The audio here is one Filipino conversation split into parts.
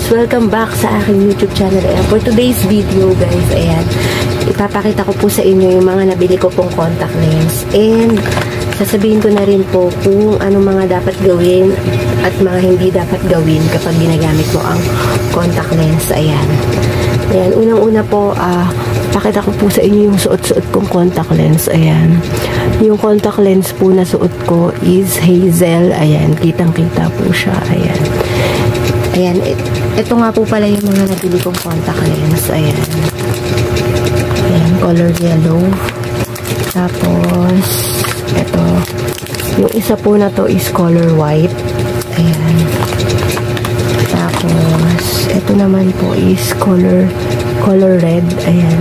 Welcome back sa aking YouTube channel. Ayan, for today's video guys, ayan, ipapakita ko po sa inyo yung mga nabili ko pong contact lens. And sasabihin ko na rin po kung ano mga dapat gawin at mga hindi dapat gawin kapag ginagamit mo ang contact lens. Ayan. Ayan, unang-una po, pakita ko po sa inyo yung suot-suot kong contact lens. Ayan. Yung contact lens po na suot ko is Hazel. Ayan, kitang-kita po siya. Ayan. Ayan, ito nga po pala yung mga nabili kong contact lens. Ayan. Ayan, color yellow. Tapos, ito. Yung isa po na to is color white. Ayan. Tapos, ito naman po is color red. Ayan.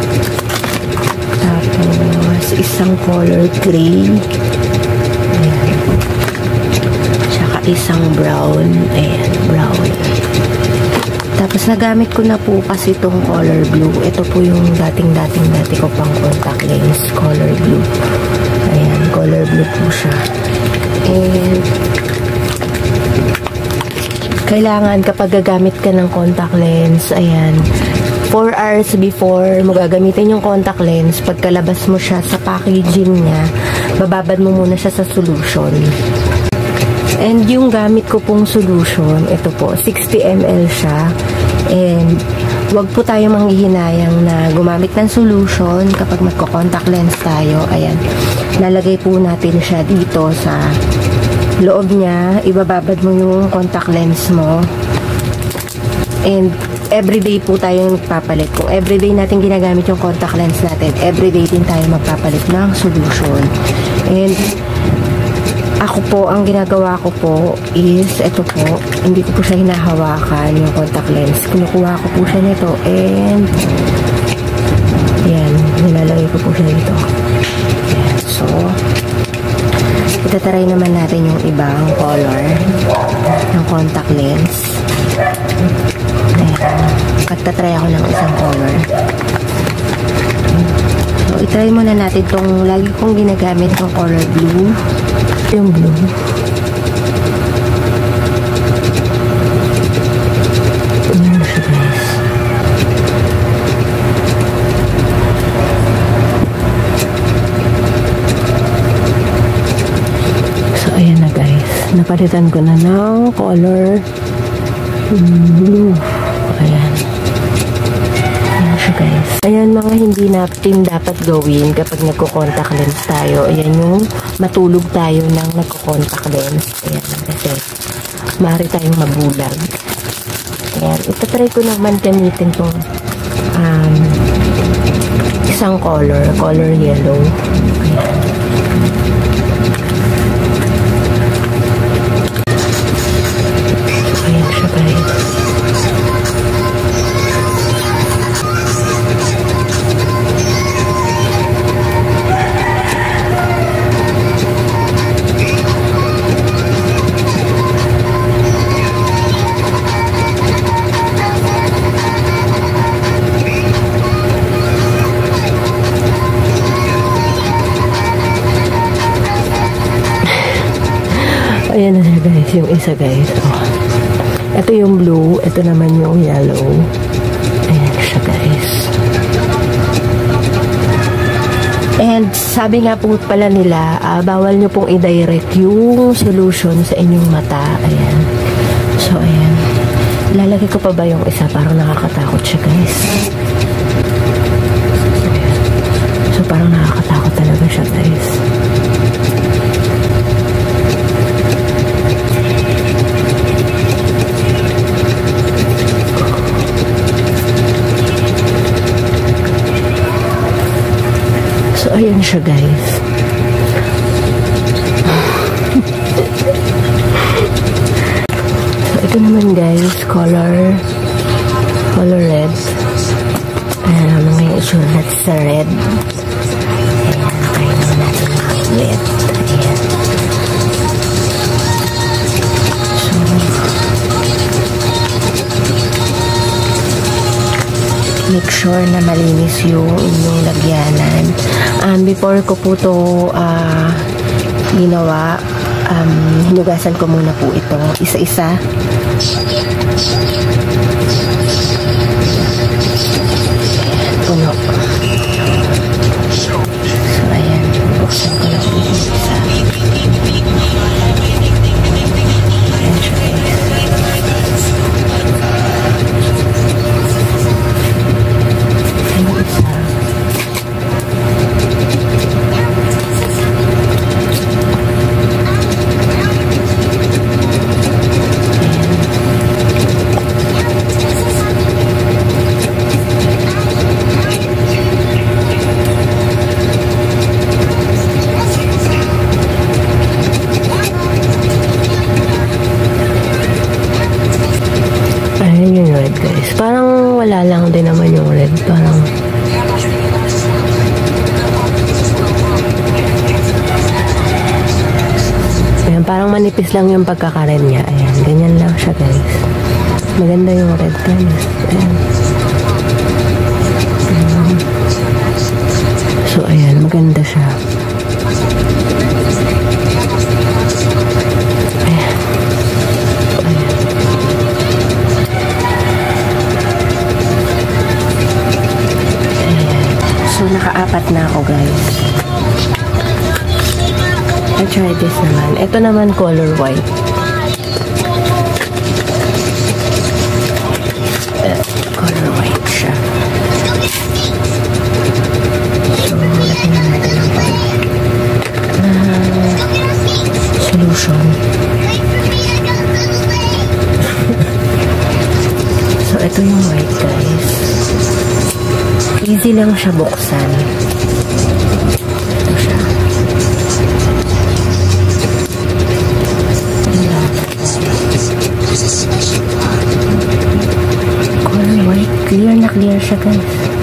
Tapos, isang color gray. Ayan. Tsaka isang brown. Ayan, brown. Tapos, nagamit ko na po kasi itong color blue. Ito po yung dati ko pang contact lens. Color blue. Ayan, color blue po siya. And, kailangan kapag gagamit ka ng contact lens, ayan, 4 hours before mo gagamitin yung contact lens, pagkalabas mo siya sa packaging niya, bababad mo muna siya sa solution. And yung gamit ko pong solution, ito po, 60 ml siya. And wag po tayo manghihinayang na gumamit ng solution kapag magko-contact lens tayo. Ayan, lalagay po natin siya dito sa loob niya, ibababad mo yung contact lens mo. And everyday po tayo magpapalit. Kung everyday natin ginagamit yung contact lens natin, everyday din tayo magpapalit ng solution. And ako po, ang ginagawa ko po is, ito po, hindi ko po siya hinahawakan yung contact lens. Kinukuha ko po siya nito and yan, nilalagay ko po siya dito. Yan. So, itatry naman natin yung ibang color ng contact lens. Ayan. Pagtatry ako ng isang color. So, itry muna natin itong lagi kong ginagamit ng color blue. Yung blue. Ayan siya guys. So, ayan na guys. Napalitan ko na ng color blue. Ayan. Ayan siya guys. Ayan mga hindi natin dapat gawin kapag nagko-contact lens tayo. Ayan yung matulog tayo ng nagko-contact lens. Ayan. Kasi maaari tayong mabulag. Ayan. Itatry ko naman gamitin itong isang color yellow. Ayan. Ayan siya guys. Ayan na siya guys, yung isa guys. Oh. Ito yung blue, ito naman yung yellow. Ayan siya guys. And sabi nga po pala nila, bawal nyo pong i-direct yung solution sa inyong mata. Ayan. So ayan. Lalagay ko pa ba yung isa? Parang nakakatakot siya guys. Ayan. So parang nakakatakot talaga siya guys. So, ayan siya guys. So, ito naman guys, color red. Ayan naman yung issue natin sa red. Ayan, kaya naman natin mga red. Ayan. So, make sure na malinis yung inyong lagyanan. Before ko po ito ginawa, hinugasan ko muna po ito isa-isa. Ayan, parang manipis lang yung pagkaka-red niya. Ayan, ganyan lang siya guys. Maganda yung red niya. Ayan. So, ayan, maganda siya. Ayan. Ayan. Ayan. So, naka-apat na ako guys. I try this naman. Ito naman color white. Color white siya. So, lagyan na natin ang solution. So, ito yung white guys. Easy lang siya buksan. Ito siya. Color white. Clear na clear siya guys.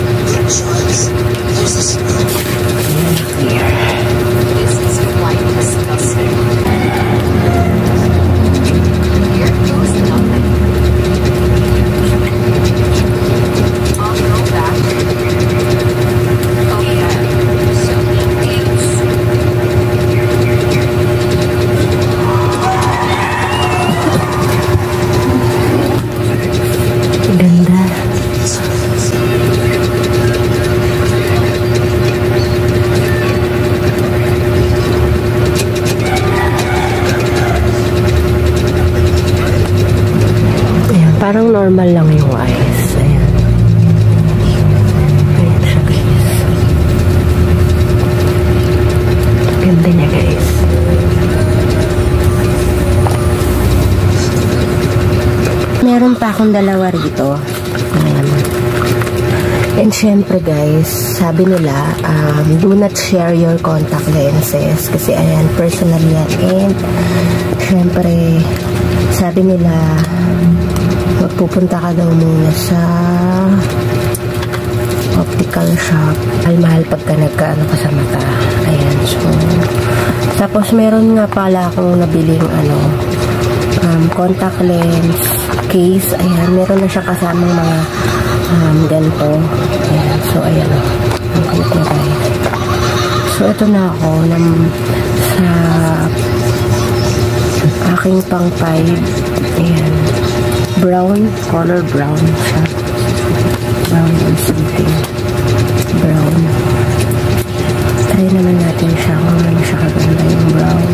Clear. Ganda. Ayan, parang normal lang yung eyes. Ayan. Ayan siya guys. Ganda niya guys. Meron pa akong dalawa rito. Ayan. And syempre guys, sabi nila, do not share your contact lenses. Kasi ayan, personal yan. And syempre, sabi nila, magpupunta ka daw muna sa optical shop. Mahal pagka nagkaano ka sa mata. Ayan, so. Tapos meron nga pala akong nabiling contact lens case. Ayan, meron na siya kasamang mga ganito. Ayan, so ayan o. Ang cute na guys. So ito na ako sa aking pang 5. Ayan. Brown, color brown siya. Brown or something. Brown. Try naman natin siya kung ano siya kaganda yung brown.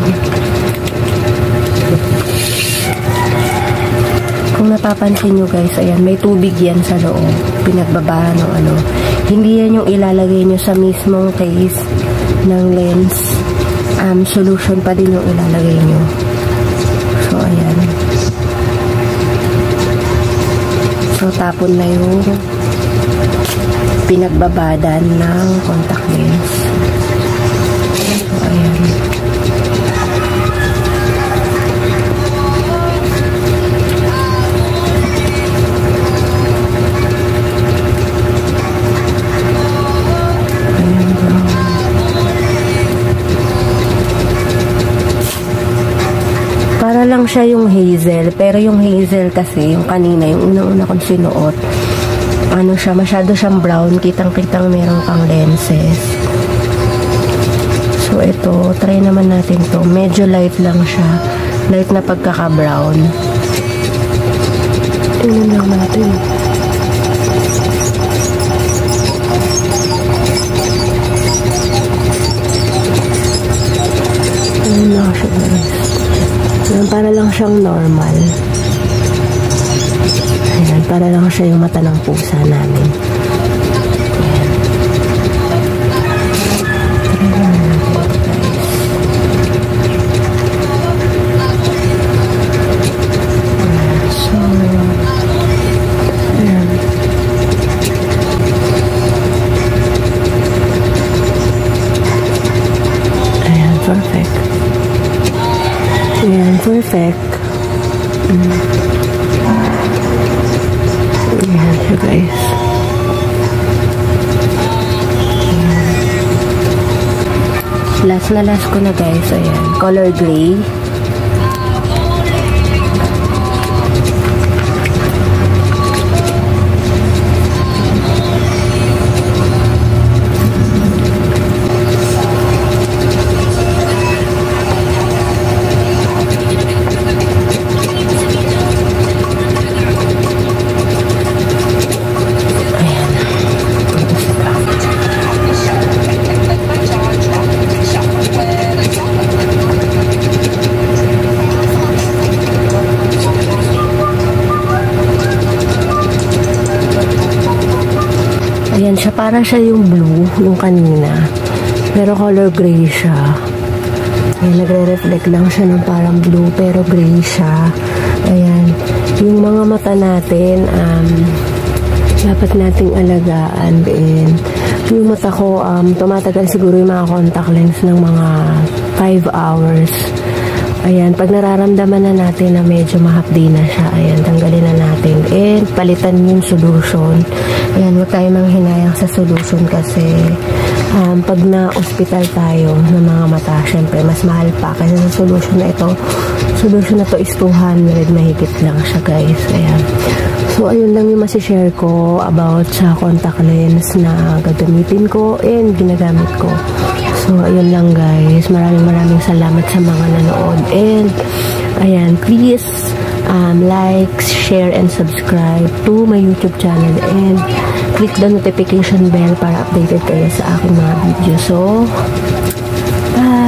Kung napapansin nyo guys, ayan, may tubig yan sa loob. Pinagbaba ng Hindi yan yung ilalagay nyo sa mismong case ng lens. Solution pa din yung ilalagay nyo. So, ayan. So, tapon na yung pinagbabadan ng contact lens. So, ayan. Para lang siya yung hazel, pero yung hazel kasi, yung kanina, yung unang-una kong sinuot, siya, masyado siyang brown, kitang-kitang meron kang lenses. So, ito, try naman natin to. Medyo light lang siya. Light na pagkaka-brown. Tingnan lang natin. Ayun na siya guys. Para lang siyang normal. Ayan, para lang siya yung mata ng pusa namin. Ayan, perfect. Ayan, perfect. Ayan siya guys. Last na last ko na guys. Ayan, color gray. Para siya yung blue, yung kanina. Pero color gray siya. Ayan, nagre-reflect lang siya ng parang blue, pero gray siya. Ayan. Yung mga mata natin, dapat nating alagaan din. Yung mata ko, tumatagal siguro yung mga contact lens ng mga 5 hours. Ayan, pag nararamdaman na natin na medyo mahapdi na siya, ayan, tanggalin na natin. And palitan yung solution. Ayan, huwag tayo manghinayang sa solution kasi pag na-hospital tayo ng mga mata, syempre, mas mahal pa. Kasi sa solution na ito, solution na to is 200, mahigit lang siya, guys. Ayan. So, ayun lang yung masishare ko about sa contact lens na gagamitin ko and ginagamit ko. So, ayun lang guys. Maraming salamat sa mga nanood. And, ayan, please like, share, and subscribe to my YouTube channel. And, click the notification bell para updated kayo sa aking mga video. So, bye!